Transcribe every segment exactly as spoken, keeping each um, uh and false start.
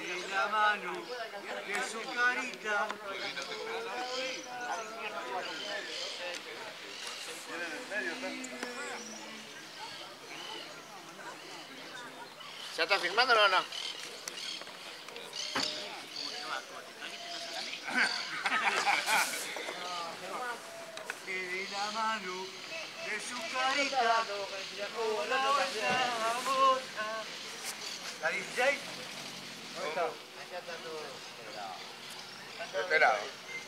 de la mano de su carita. ¿Ya está filmando o no? Que de la mano de su carita. Vamos a... ¿La dieciséis? ¿Dónde está? Allá está todo esperado. Esperado.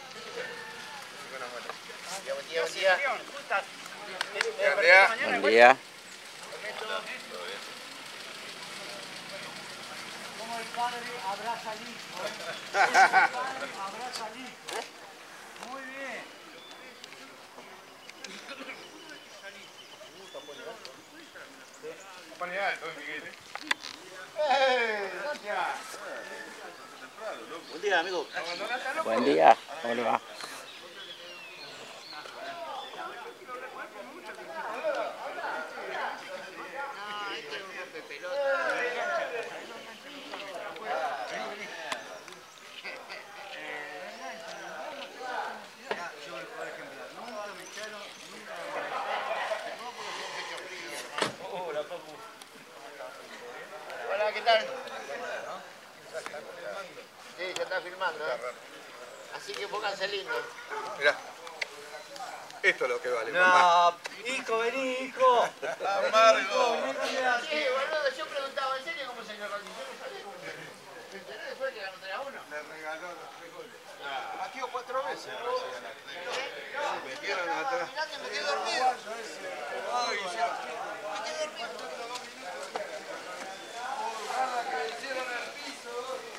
Buen día, buen día. Buen día. Buen día. Como el padre abraza al hijo. El padre abraza al hijo. Muy bien. Ponía alto, Miguel. Buen día, amigo. Buen día. ¿Cómo le va? Hola, ¿qué tal? Sí, ya está filmando, ¿eh? Así que pónganse lindos. Mirá. Esto es lo que vale, No, mamá. hijo, vení, hijo. Amargo. Sí, boludo, yo preguntaba en serio cómo se le organizó. Yo no sabía cómo se me enteré después que ganó tres a uno. Le regaló los tres goles. Batió cuatro veces. Se metieron atrás. Mirá que me quedé dormido. Ay, hicieron. Me quedé dormido. Guarda que hicieron el piso.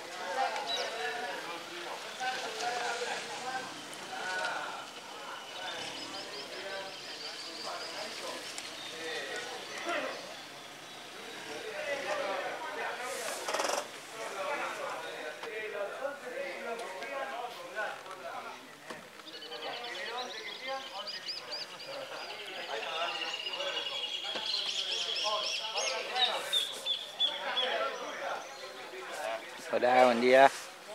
Hola, buen día.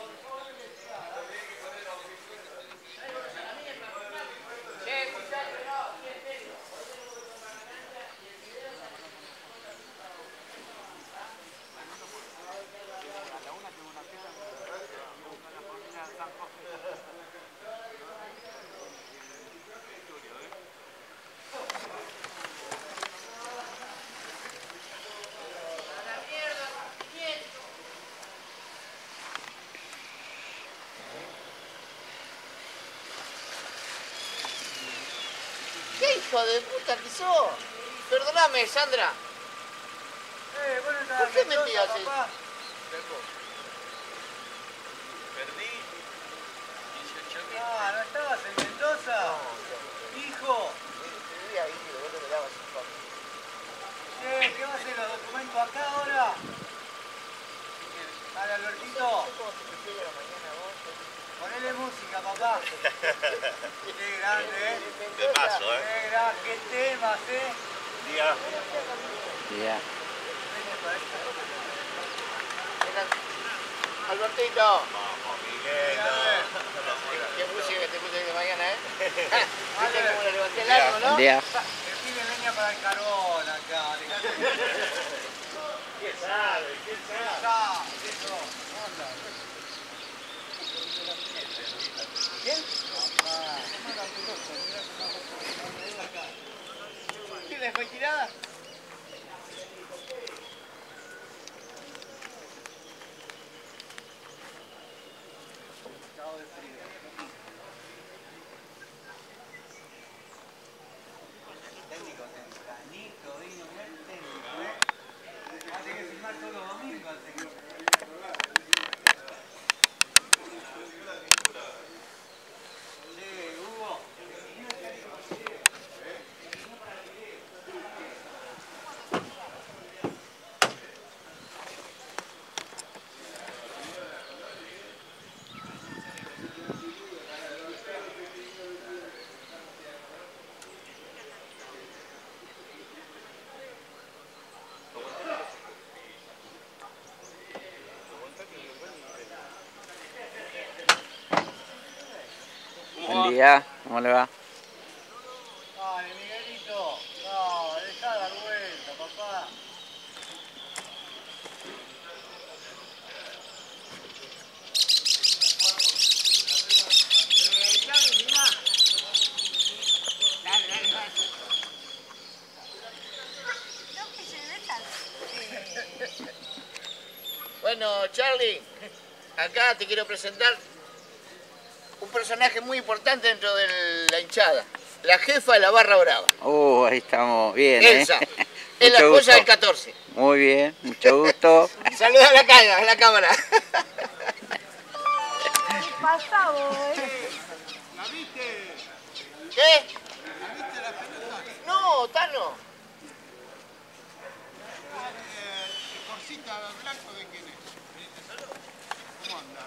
¿Qué hijo de puta que sos? Perdóname, Sandra. Eh, bueno, ¿Por qué mentías así? Perdí dieciocho mil. Ah, ¿no estabas en Mendoza? Hijo. Escribí ahí y luego me dabas cinco mil. Che, ¿qué va a hacer los documentos acá ahora? Dale, Albertito. ¿Cómo se te llega la mañana vos? Ponele música, papá. Qué grande, ¿eh? De paso, ¿eh? Qué grande, qué temas, ¿eh? Día. Día. Albertito. Vamos, Miguel. Qué música que te puse de mañana, ¿eh? ¿Viste cómo lo levanté el arco, no? Buen día. Que pide leña para el carbón acá. ¿Quién sabe? ¿Quién sabe? Ah, eso. Anda. ¿Quién? ¿Quién les fue tirada? Cabo de frío. Técnico, tempranito, vino bien técnico, ¿eh? Hace que filmar todos los domingos al técnico. Sí, Hugo. Buen día, ¿cómo le va? Dale, Miguelito. No, dejá de dar vuelta, papá. Bueno, Charlie, acá te quiero presentar un personaje muy importante dentro de la hinchada. La jefa de la barra brava. Uh, ahí estamos bien, ¿eh? Elsa. Es la Mucho esposa gusto. del catorce. Muy bien, mucho gusto. Saluda a la cámara, a la cámara. ¿Qué pasa vos? ¿La viste? ¿Qué? ¿La viste la pelota? No, Tano. Eh, Jorcita Blanco, ¿de quién es? ¿Cómo anda?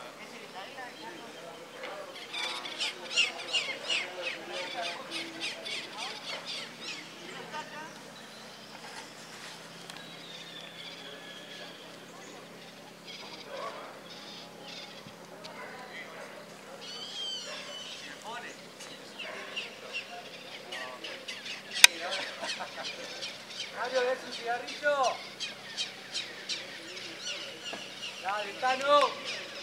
Mario, ¿ves un cigarrillo? Dale, Tano.